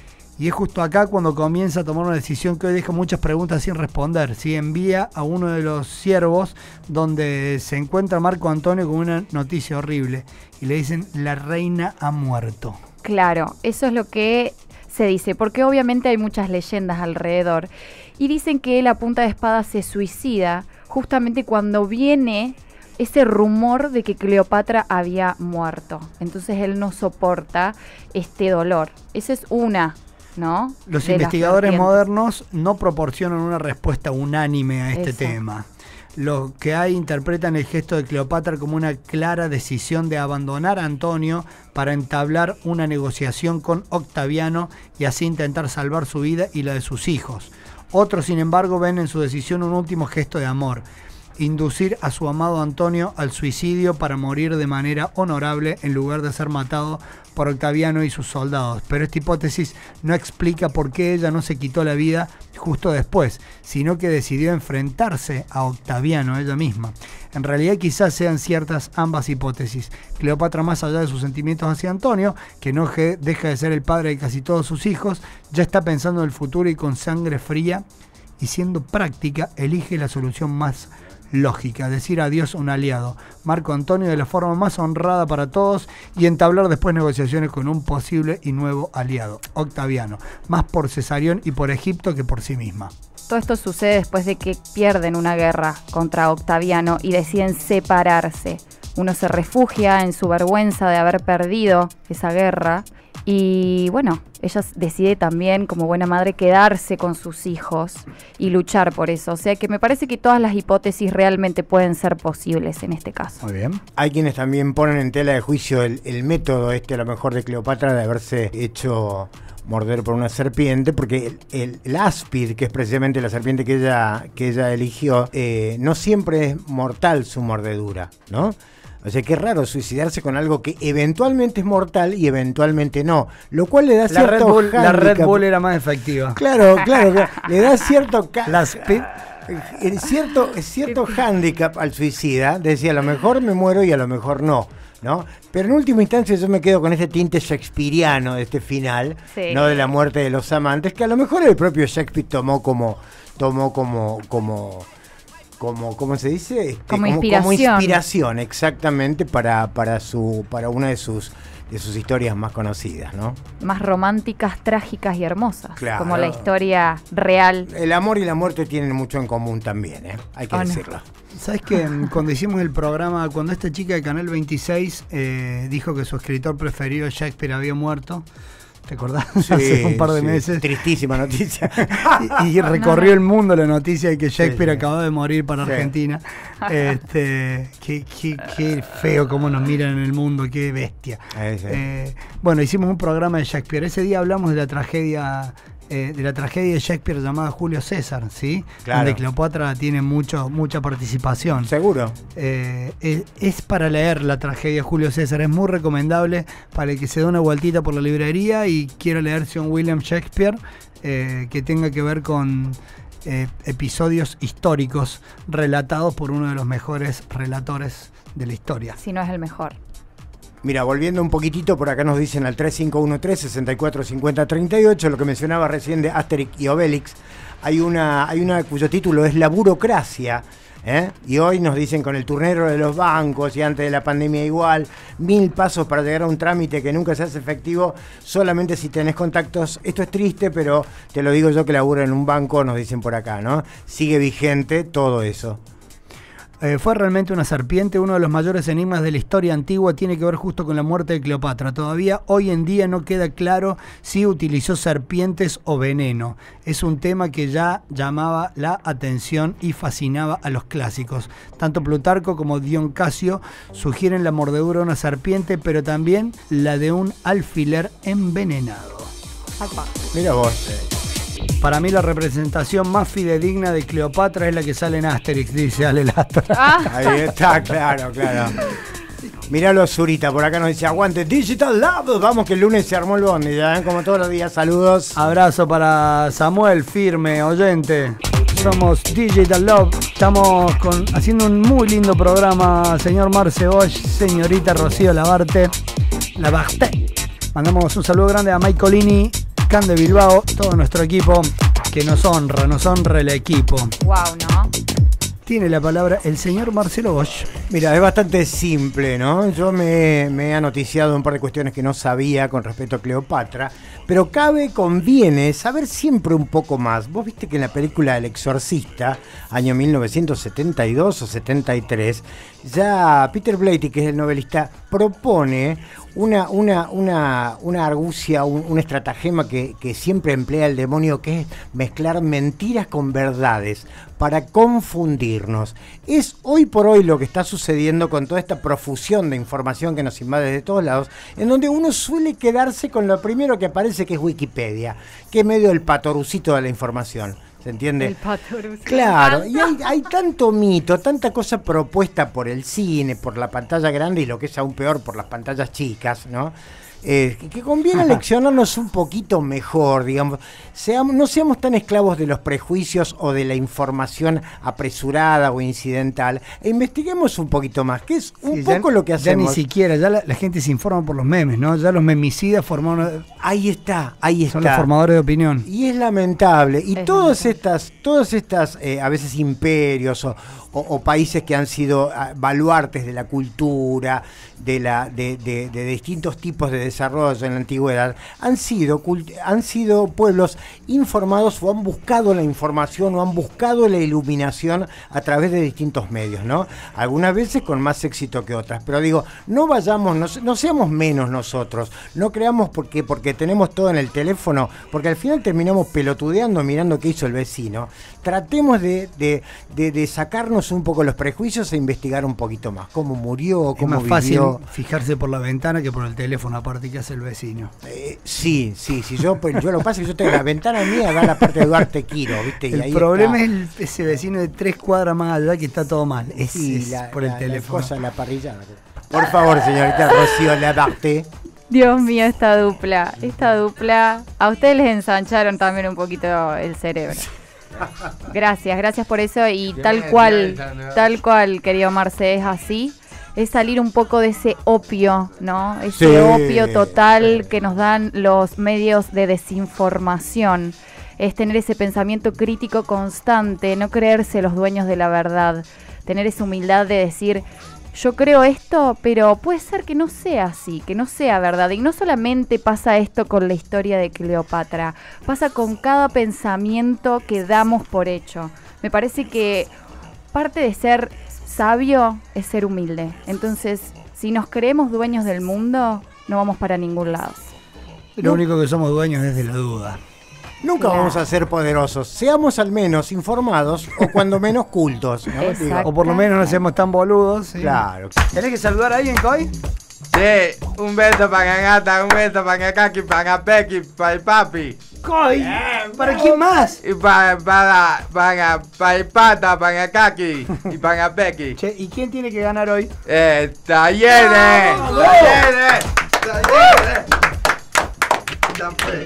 Y es justo acá cuando comienza a tomar una decisión que hoy deja muchas preguntas sin responder. ¿Sí? Envía a uno de los siervos donde se encuentra Marco Antonio con una noticia horrible. Y le dicen, la reina ha muerto. Claro, eso es lo que se dice, porque obviamente hay muchas leyendas alrededor. Y dicen que la punta de espada se suicida justamente cuando viene ese rumor de que Cleopatra había muerto. Entonces él no soporta este dolor. Esa es una, ¿no? Los de las investigadores vertientes. modernos no proporcionan una respuesta unánime a este Eso. tema. Los que hay interpretan el gesto de Cleopatra como una clara decisión de abandonar a Antonio para entablar una negociación con Octaviano y así intentar salvar su vida y la de sus hijos. Otros, sin embargo, ven en su decisión un último gesto de amor: inducir a su amado Antonio al suicidio para morir de manera honorable en lugar de ser matado por Octaviano y sus soldados. Pero esta hipótesis no explica por qué ella no se quitó la vida justo después, sino que decidió enfrentarse a Octaviano ella misma. En realidad quizás sean ciertas ambas hipótesis. Cleopatra, más allá de sus sentimientos hacia Antonio, que no je- deja de ser el padre de casi todos sus hijos, ya está pensando en el futuro y con sangre fría y siendo práctica elige la solución más lógica: decir adiós a un aliado, Marco Antonio, de la forma más honrada para todos y entablar después negociaciones con un posible y nuevo aliado, Octaviano, más por Cesarión y por Egipto que por sí misma. Todo esto sucede después de que pierden una guerra contra Octaviano y deciden separarse. Uno se refugia en su vergüenza de haber perdido esa guerra y bueno, ella decide también como buena madre quedarse con sus hijos y luchar por eso. O sea que me parece que todas las hipótesis realmente pueden ser posibles en este caso. Muy bien. Hay quienes también ponen en tela de juicio el, el método este, a lo mejor, de Cleopatra de haberse hecho morder por una serpiente, porque el, el, el áspid, que es precisamente la serpiente que ella, que ella eligió, eh, no siempre es mortal su mordedura, ¿no? O sea, qué raro suicidarse con algo que eventualmente es mortal y eventualmente no, lo cual le da La cierto Red, Bull, la Red hándicap. Bull era más efectiva. Claro, claro, claro, le da cierto ca- Las pi- eh, cierto, cierto hándicap al suicida, decía, a lo mejor me muero y a lo mejor no, ¿no? Pero en última instancia yo me quedo con este tinte shakespeariano de este final, Sí. no de la muerte de los amantes, que a lo mejor el propio Shakespeare tomó como, tomó como, como, como, ¿cómo se dice? Este, Como inspiración. inspiración, exactamente, para, para su, para una de sus, de sus historias más conocidas, ¿no? Más románticas, trágicas y hermosas. Claro. Como la historia real. El amor y la muerte tienen mucho en común también, ¿eh? Hay que ¿O no? decirlo. ¿Sabes que cuando hicimos el programa, cuando esta chica de Canal veintiséis eh, dijo que su escritor preferido, Shakespeare, había muerto, ¿te acordás? Sí, Hace un par de sí. meses. Tristísima noticia. Y, y recorrió el mundo la noticia de que Shakespeare Sí, sí. acababa de morir para Sí. Argentina. Este, qué, qué, qué feo cómo nos miran en el mundo, qué bestia. Ahí sí. Eh, bueno, hicimos un programa de Shakespeare. Ese día hablamos de la tragedia, eh, de la tragedia de Shakespeare llamada Julio César, ¿sí? Claro. Donde Cleopatra tiene mucho, mucha participación. Seguro. Eh, es, es para leer la tragedia de Julio César, es muy recomendable para el que se dé una vueltita por la librería y quiera leer John William Shakespeare, eh, que tenga que ver con eh, episodios históricos relatados por uno de los mejores relatores de la historia. Si no es el mejor. Mira, volviendo un poquitito, por acá nos dicen al tres cinco uno tres, seis cuatro cinco cero tres ocho, lo que mencionaba recién de Asterix y Obelix, hay una, hay una cuyo título es La burocracia, ¿eh? Y hoy nos dicen con el turnero de los bancos y antes de la pandemia igual, mil pasos para llegar a un trámite que nunca se hace efectivo solamente si tenés contactos. Esto es triste, pero te lo digo yo que laburo en un banco, nos dicen por acá, ¿no? Sigue vigente todo eso. Eh, fue realmente una serpiente, uno de los mayores enigmas de la historia antigua, tiene que ver justo con la muerte de Cleopatra. Todavía hoy en día no queda claro si utilizó serpientes o veneno. Es un tema que ya llamaba la atención y fascinaba a los clásicos. Tanto Plutarco como Dion Casio sugieren la mordedura de una serpiente, pero también la de un alfiler envenenado. Apa. Mira vos. Para mí la representación más fidedigna de Cleopatra es la que sale en Asterix, dice Ale Lastra. Ah, Ahí está, claro, claro. Miralo, Zurita, por acá nos dice, aguante Digital Lab. Vamos que el lunes se armó el bondi, ya ven, como todos los días, saludos. Abrazo para Samuel, firme, oyente. Somos Digital Love, estamos con, haciendo un muy lindo programa, señor Marce Bosch, señorita Rocío Labarte, Labarte. Mandamos un saludo grande a Mike Colini, Can de Bilbao, todo nuestro equipo que nos honra, nos honra el equipo. wow, ¿no? Tiene la palabra el señor Marcelo Bosch. Mira, es bastante simple, ¿no? Yo me, me he noticiado un par de cuestiones que no sabía con respecto a Cleopatra, pero cabe, conviene saber siempre un poco más. Vos viste que en la película El Exorcista, año mil novecientos setenta y dos o setenta y tres, ya Peter Blatty, que es el novelista, propone una, una, una, una argucia, un, un estratagema que, que siempre emplea el demonio, que es mezclar mentiras con verdades para confundirnos. Es hoy por hoy lo que está sucediendo con toda esta profusión de información que nos invade de todos lados, en donde uno suele quedarse con lo primero que aparece, que es Wikipedia, que es medio el patorucito de la información. ¿Se entiende? El Patorus. Claro, y hay, hay tanto mito, tanta cosa propuesta por el cine, por la pantalla grande y lo que es aún peor, por las pantallas chicas, ¿no? Eh, que conviene leccionarnos un poquito mejor, digamos. Seamos, no seamos tan esclavos de los prejuicios o de la información apresurada o incidental, e investiguemos un poquito más, que es un Sí, poco ya, lo que ya hacemos. ni siquiera, ya la, la gente se informa por los memes, ¿no? Ya los memicidas formaron, Ahí está, ahí está. son los formadores de opinión. Y es lamentable. Y Es todas lamentable. estas, todas estas eh, a veces imperios o, o, o países que han sido ah, baluartes de la cultura, de, la, de, de, de distintos tipos de desarrollo en la antigüedad, han sido, cult- han sido pueblos informados o han buscado la información o han buscado la iluminación a través de distintos medios, ¿no? Algunas veces con más éxito que otras. Pero digo, no vayamos, no, no seamos menos nosotros, no creamos porque, porque tenemos todo en el teléfono, porque al final terminamos pelotudeando mirando qué hizo el vecino. Tratemos de, de, de, de sacarnos un poco los prejuicios e investigar un poquito más. Cómo murió, Es cómo más fácil vivió. fijarse por la ventana que por el teléfono, aparte que hace el vecino. Eh, sí, sí, sí. Yo, pues, yo lo que pasa es que yo tengo la ventana mía, da la parte de Duarte Quiro, ¿viste? Y El ahí problema está. es el- ese vecino de tres cuadras más allá que está todo mal. Es, Sí, es la, por el la- teléfono. La cosa, la parrillada. Por favor, señorita Rocío Labarte. Dios mío, esta dupla, esta dupla. A ustedes les ensancharon también un poquito el cerebro. Gracias, gracias por eso. Y tal cual, tal cual, querido Marce, es así. Es salir un poco de ese opio, ¿no? Ese Sí, opio total sí. que nos dan los medios de desinformación. Es tener ese pensamiento crítico constante, no creerse los dueños de la verdad. Tener esa humildad de decir, yo creo esto, pero puede ser que no sea así, que no sea verdad. Y no solamente pasa esto con la historia de Cleopatra, pasa con cada pensamiento que damos por hecho. Me parece que parte de ser sabio es ser humilde. Entonces, si nos creemos dueños del mundo, no vamos para ningún lado. Lo único que somos dueños es de la duda. Nunca Claro. vamos a ser poderosos. Seamos al menos informados o cuando menos cultos, ¿no? Exacto. Digo, O por lo menos no seamos tan boludos. ¿sí? claro. ¿Tenés que saludar a alguien, Coy? Sí, un beso para Gata, un beso para Kaki, para Pequi, para el papi. ¡Coy! ¿Para quién más? Y para, para, para, para el pata, para Kaki y para Pequi. Che, ¿y quién tiene que ganar hoy? Eh, talleres, talleres, talleres.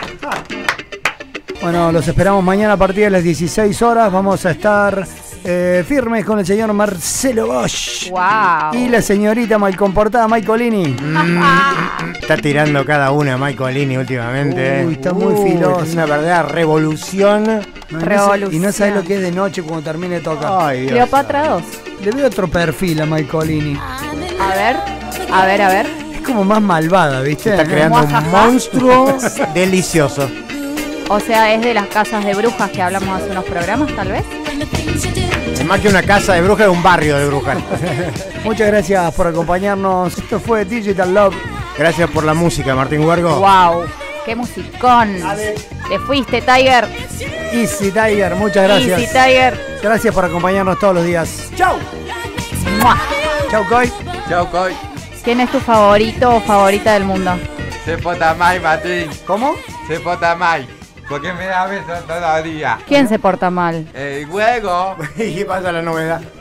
Bueno, los esperamos mañana a partir de las dieciséis horas. Vamos a estar eh, firmes con el señor Marcelo Bosch. ¡Wow! Y la señorita malcomportada Maicolini. Está tirando cada una Michaelini últimamente. Uy, está muy filoso. Es una verdadera revolución. No, y no sé- Revolución. y no sabes lo que es de noche cuando termine de tocar. Ay, Dios. Cleopatra dos. Le veo otro perfil a Maicolini. A ver, a ver, a ver. Es como más malvada, ¿viste? Está creando un monstruo delicioso. O sea, es de las casas de brujas que hablamos hace unos programas, tal vez. Es más que una casa de brujas, es un barrio de brujas. Muchas gracias por acompañarnos. Esto fue Digital Love. Gracias por la música, Martín Huargo. ¡Wow! ¡Qué musicón! Te fuiste, Tiger. Easy Tiger, muchas gracias. Easy, Tiger. Gracias por acompañarnos todos los días. ¡Chau! ¡Mua! ¡Chau, Coy! Chau, Coy. ¿Quién es tu favorito o favorita del mundo? Se pota mai, Martín. ¿Cómo? Se pota mai. Porque me da besos todo el día. ¿Quién se porta mal? El juego. ¿Y qué pasa la novedad?